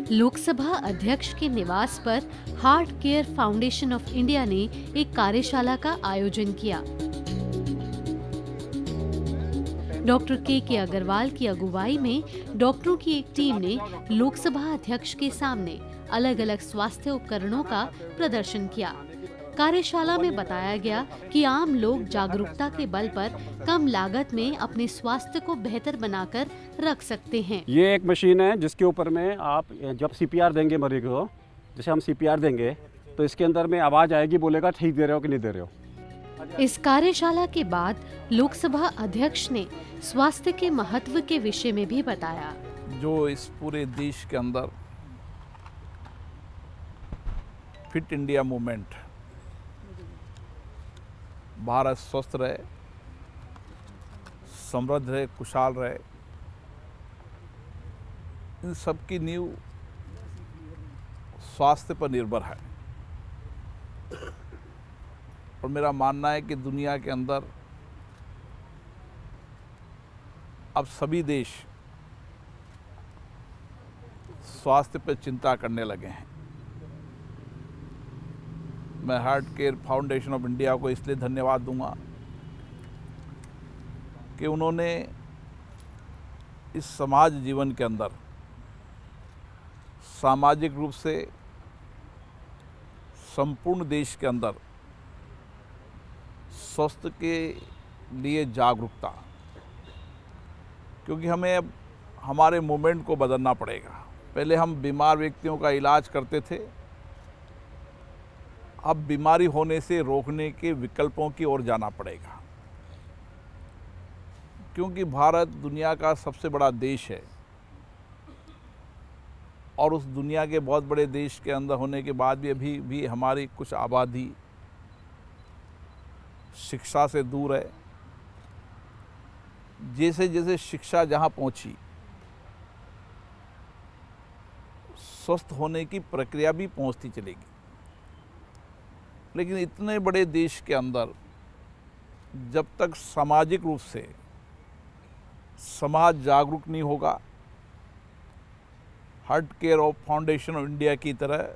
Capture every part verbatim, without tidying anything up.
लोकसभा अध्यक्ष के निवास पर heart care foundation of India ने एक कार्यशाला का आयोजन किया। डॉक्टर के के अग्रवाल की अगुवाई में डॉक्टरों की एक टीम ने लोकसभा अध्यक्ष के सामने अलग अलग स्वास्थ्य उपकरणों का प्रदर्शन किया। कार्यशाला में बताया गया कि आम लोग जागरूकता के बल पर कम लागत में अपने स्वास्थ्य को बेहतर बनाकर रख सकते हैं। ये एक मशीन है जिसके ऊपर में आप जब सी पी आर देंगे मरीज को, जैसे हम सी पी आर देंगे तो इसके अंदर में आवाज आएगी, बोलेगा ठीक दे रहे हो कि नहीं दे रहे हो। इस कार्यशाला के बाद लोकसभा अध्यक्ष ने स्वास्थ्य के महत्व के विषय में भी बताया। जो इस पूरे देश के अंदर फिट इंडिया मूवमेंट, भारत स्वस्थ रहे, समृद्ध रहे, खुशहाल रहे, इन सब की नींव स्वास्थ्य पर निर्भर है। और मेरा मानना है कि दुनिया के अंदर अब सभी देश स्वास्थ्य पर चिंता करने लगे हैं। मैं heart care foundation of India को इसलिए धन्यवाद दूंगा कि उन्होंने इस समाज जीवन के अंदर सामाजिक रूप से संपूर्ण देश के अंदर स्वास्थ्य के लिए जागरूकता, क्योंकि हमें अब हमारे मूवमेंट को बदलना पड़ेगा। पहले हम बीमार व्यक्तियों का इलाज करते थे, अब बीमारी होने से रोकने के विकल्पों की ओर जाना पड़ेगा, क्योंकि भारत दुनिया का सबसे बड़ा देश है और उस दुनिया के बहुत बड़े देश के अंदर होने के बाद भी अभी भी हमारी कुछ आबादी शिक्षा से दूर है। जैसे जैसे शिक्षा जहाँ पहुँची, स्वस्थ होने की प्रक्रिया भी पहुँचती चलेगी। लेकिन इतने बड़े देश के अंदर जब तक सामाजिक रूप से समाज जागरूक नहीं होगा, heart care of foundation of India की तरह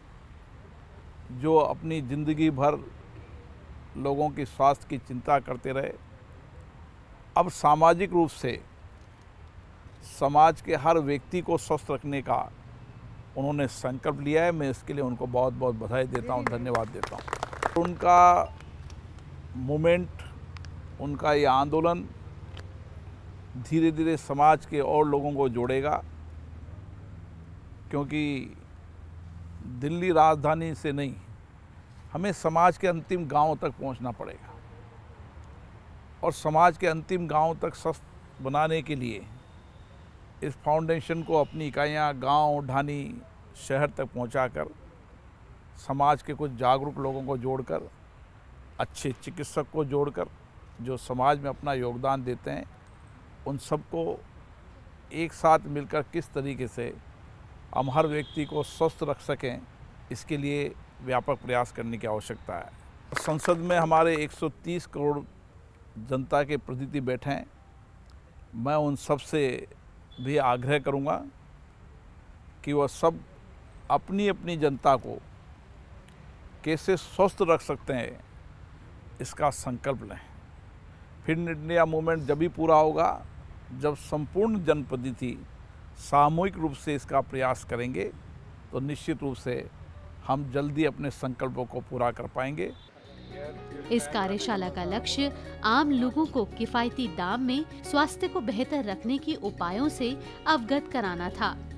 जो अपनी ज़िंदगी भर लोगों की स्वास्थ्य की चिंता करते रहे, अब सामाजिक रूप से समाज के हर व्यक्ति को स्वस्थ रखने का उन्होंने संकल्प लिया है। मैं इसके लिए उनको बहुत बहुत बधाई देता हूँ, धन्यवाद देता हूँ। उनका मूवमेंट, उनका ये आंदोलन धीरे धीरे समाज के और लोगों को जोड़ेगा, क्योंकि दिल्ली राजधानी से नहीं, हमें समाज के अंतिम गांव तक पहुंचना पड़ेगा और समाज के अंतिम गांव तक स्वस्थ बनाने के लिए इस फाउंडेशन को अपनी इकाइयाँ गांव, ढानी, शहर तक पहुंचाकर समाज के कुछ जागरूक लोगों को जोड़कर, अच्छे चिकित्सक को जोड़कर जो समाज में अपना योगदान देते हैं, उन सबको एक साथ मिलकर किस तरीके से हम हर व्यक्ति को स्वस्थ रख सकें, इसके लिए व्यापक प्रयास करने की आवश्यकता है। संसद में हमारे एक सौ तीस करोड़ जनता के प्रतिनिधि बैठे हैं। मैं उन सब से भी आग्रह करूंगा कि वह सब अपनी अपनी जनता को कैसे स्वस्थ रख सकते हैं, इसका संकल्प लें। फिट इंडिया मूवमेंट जब भी पूरा होगा जब संपूर्ण जनप्रतिनिधि सामूहिक रूप से इसका प्रयास करेंगे, तो निश्चित रूप से हम जल्दी अपने संकल्पों को पूरा कर पाएंगे। इस कार्यशाला का लक्ष्य आम लोगों को किफायती दाम में स्वास्थ्य को बेहतर रखने के उपायों से अवगत कराना था।